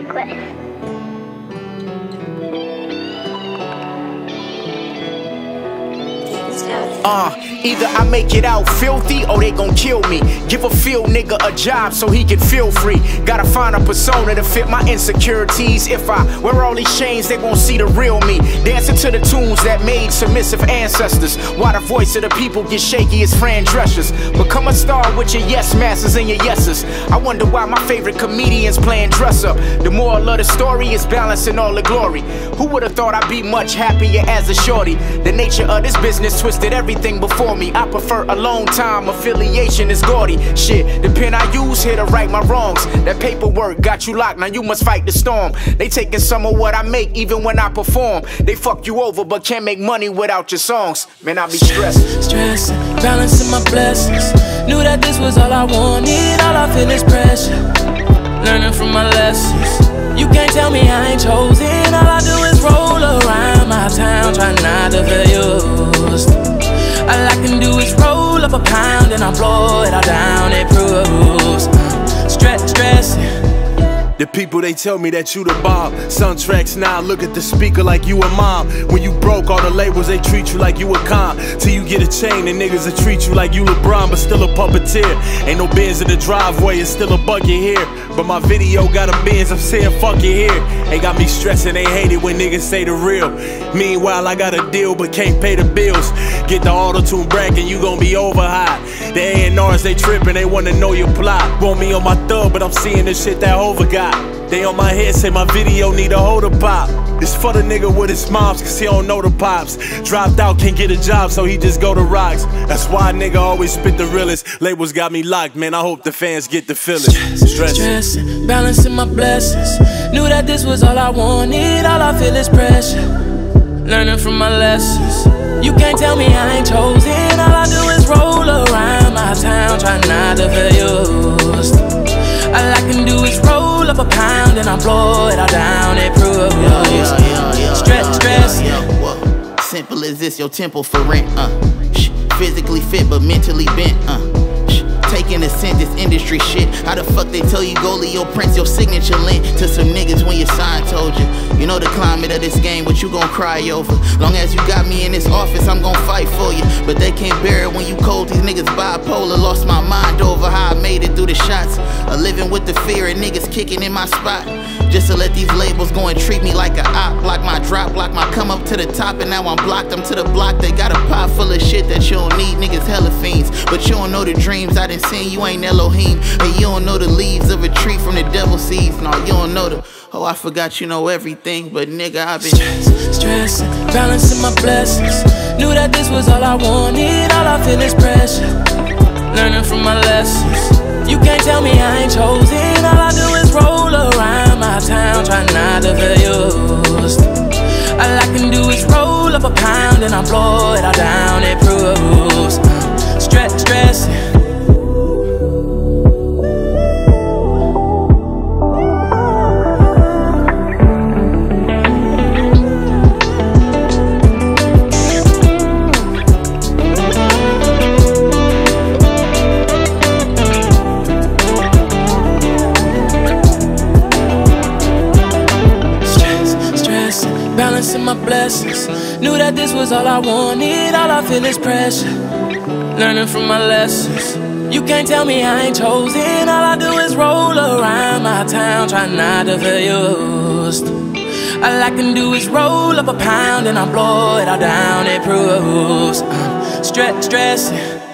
request. Either I make it out filthy or they gon' kill me. Give a field nigga a job so he can feel free. Gotta find a persona to fit my insecurities. If I wear all these chains, they gon' see the real me. Dancing to the tunes that made submissive ancestors. Why the voice of the people get shaky as Fran Drescher's. Become a star with your yes masters and your yeses. I wonder why my favorite comedians playing dress up. The moral of the story is balancing all the glory. Who would've thought I'd be much happier as a shorty? The nature of this business twisted everything before me. I prefer alone time, affiliation is gaudy. Shit, the pen I use here to right my wrongs. That paperwork got you locked, now you must fight the storm. They taking some of what I make even when I perform. They fuck you over but can't make money without your songs. Man, I be stressed. Stressing, balancing my blessings. Knew that this was all I wanted, all I feel is pressure. Learning from my lessons. You can't tell me I ain't chosen. All I do is roll around my town, try not to feel used. All I can do is roll up a pound and I blow it all down, it proves stressing. The people, they tell me that you the bomb. Soundtracks now, look at the speaker like you a mom. When you broke, all the labels, they treat you like you a con. Till you get a chain, and niggas will treat you like you LeBron, but still a puppeteer. Ain't no Benz in the driveway, it's still a bucket here. But my video got a Benz, I'm saying fuck it here. They got me stressing, they hate it when niggas say the real. Meanwhile, I got a deal, but can't pay the bills. Get the auto-tune bracket, you gon' be over high. The A&Rs, they trippin', they wanna know your plot. Want me on my thug, but I'm seeing the shit that Hova got. They on my head say my video need a holder pop. It's for the nigga with his moms, cause he don't know the pops. Dropped out, can't get a job, so he just go to rocks. That's why a nigga always spit the realest. Labels got me locked, man, I hope the fans get the feeling. Stressing, balancing my blessings. Knew that this was all I wanted, all I feel is pressure. Learning from my lessons. You can't tell me I ain't chosen. All I do is roll around my town, try not to feel used. All I can do is roll up a pound and I blow it all down, it proves stress. Simple as this, your temple for rent, physically fit but mentally bent, taking a cent, this industry shit. How the fuck they tell you go leave your prints, your signature link to some niggas when your sign told you. You know the climate of this game, what you gon' cry over. Long as you got me in this office, I'm gon' fight for you. But they can't bear it when you cold, these niggas bipolar. Lost my mind over how I made it through the shots. Living with the fear of niggas kicking in my spot. Just to let these labels go and treat me like a op. Block my drop, block my come up to the top, and now I'm blocked, I'm to the block. They got a pot full of shit that you don't need, niggas hella fiends. But you don't know the dreams I done seen, you ain't Elohim. And you don't know the leaves of a tree from the devil seeds. No, you don't know the, oh I forgot you know everything. But nigga, I've been stressing, balancing my blessings. Knew that this was all I wanted, all I feel is pressure. Learning from my lessons. You can't tell me I ain't chosen. All I do is roll around my town, try not to feel used. All I can do is roll up a pound and I blow it all down, it proves stressing. Balancing my blessings. Knew that this was all I wanted, all I feel is pressure. Learning from my lessons. You can't tell me I ain't chosen. All I do is roll around my town, try not to feel used. All I can do is roll up a pound and I blow it all down, it proves stressing.